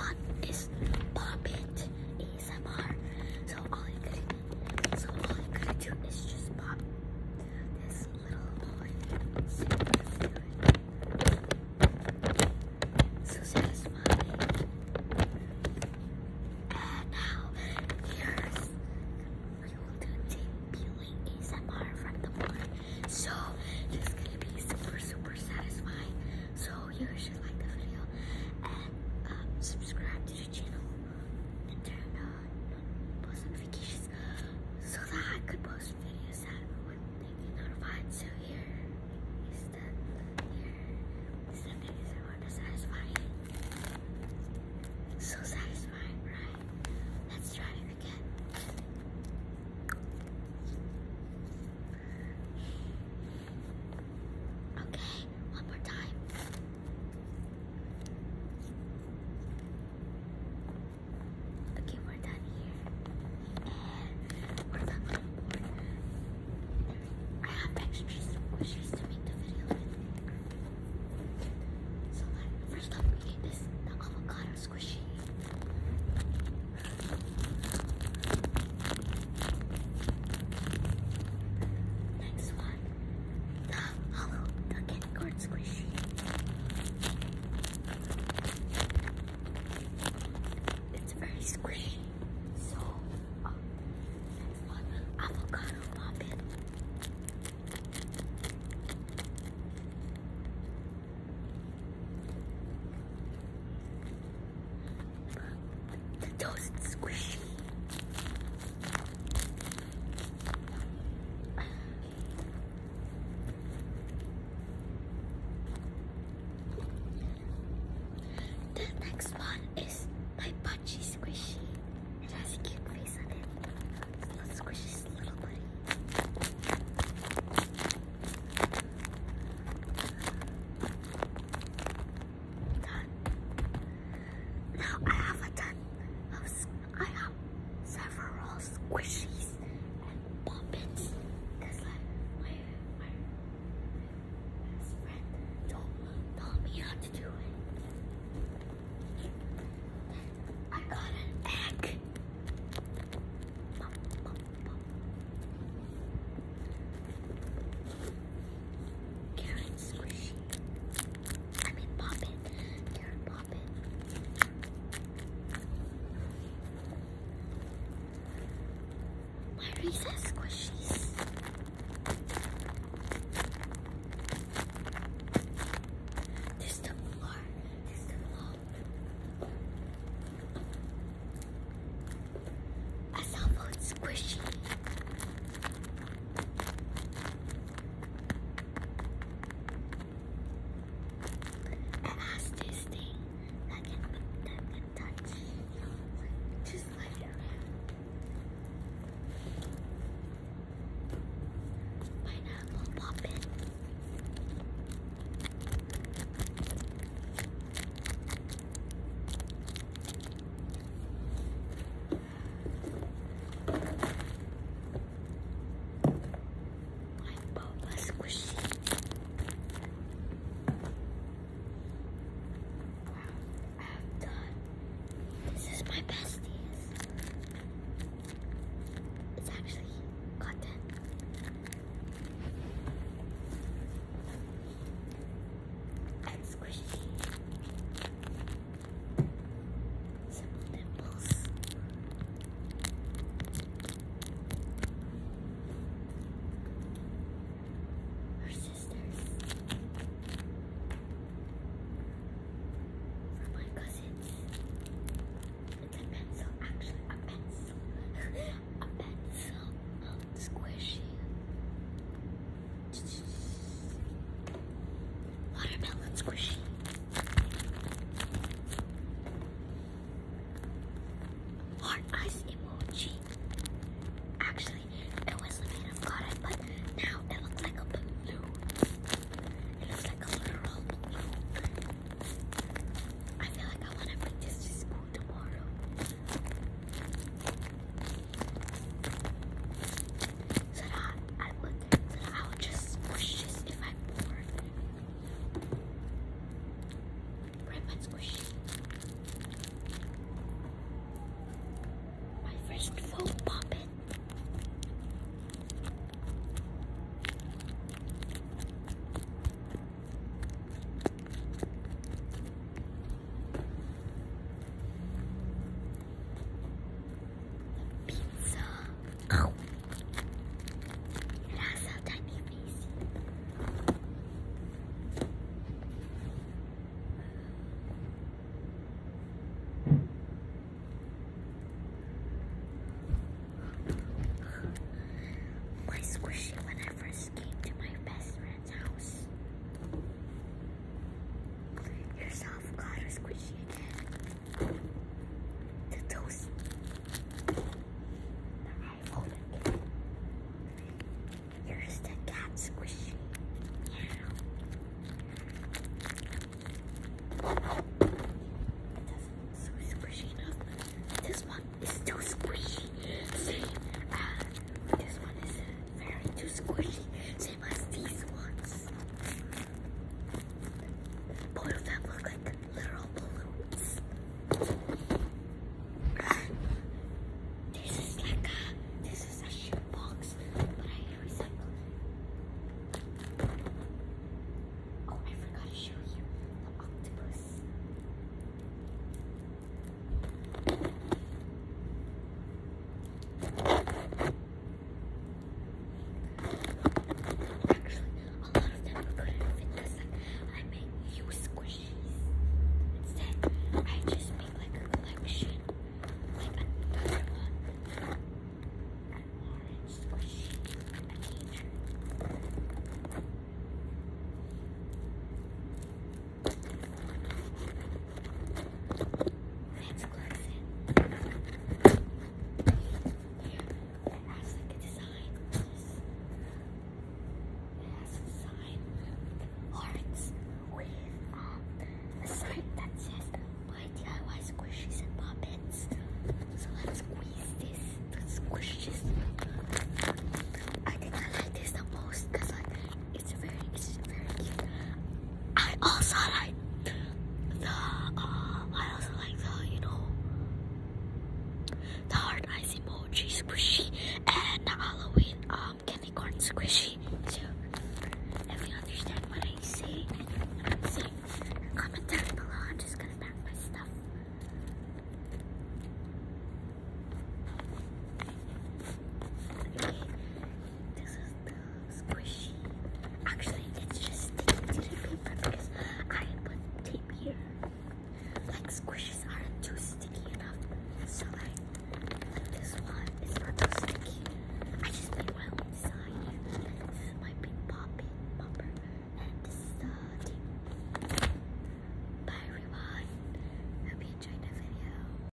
one is Pop It ASMR. So all you gotta do is just pop this little boy. So satisfying. And now here's we will do tape peeling ASMR from the board. So it's gonna be super satisfying. So you should like the video and subscribe to the channel and turn on post notifications so that I could post videos that would make you notified. So here is the ASMR to satisfying. So satisfying, right? Let's try it again. Okay, one more time. Okay, we're done here. And we're done with the board. I have extra squishies to make the video with. So first up we get this, the avocado squishy. Next one, the hollow duck cord squishy. It's very squishy. So, next one, avocado poppin'. The toast squishy. The next one is my punchy squishy. It has a cute face on it. Let's squish this little buddy. Done. Now I have several squishies and poppins. Cause like my best friend told me how to do it. I got an egg. Pop, pop, pop. Carrot squishy. I mean poppin'. Carrot poppin'. My recess squishies. This the floor. A cell phone squishy. It has this thing that can touch, you know, like just slide it around. Pineapple poppin'. My boba squishy. I have done. This is my besties. It's actually cotton. And squishy. Simple dimples. Her sisters. For my cousins. It's a pencil, actually a pencil. A pencil squishy. Watermelon squishy. Heart eyes